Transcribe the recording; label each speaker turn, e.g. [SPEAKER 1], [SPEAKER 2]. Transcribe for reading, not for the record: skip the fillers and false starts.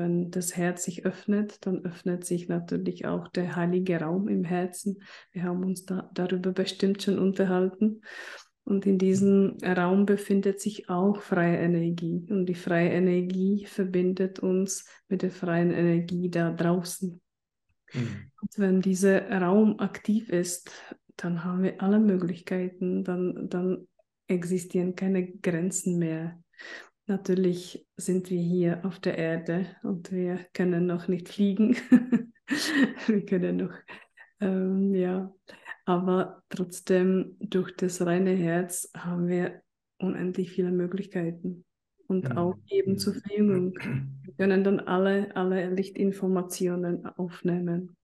[SPEAKER 1] wenn das Herz sich öffnet, dann öffnet sich natürlich auch der heilige Raum im Herzen. Wir haben uns darüber bestimmt schon unterhalten. Und in diesem Raum befindet sich auch freie Energie. Und die freie Energie verbindet uns mit der freien Energie da draußen.
[SPEAKER 2] Mhm.
[SPEAKER 1] Und wenn dieser Raum aktiv ist, dann haben wir alle Möglichkeiten, dann existieren keine Grenzen mehr. Natürlich sind wir hier auf der Erde und wir können noch nicht fliegen. Wir können noch, ja, aber trotzdem durch das reine Herz haben wir unendlich viele Möglichkeiten und auch
[SPEAKER 2] Mhm.
[SPEAKER 1] eben zur
[SPEAKER 2] Mhm.
[SPEAKER 1] Verjüngung. Wir können dann alle Lichtinformationen aufnehmen.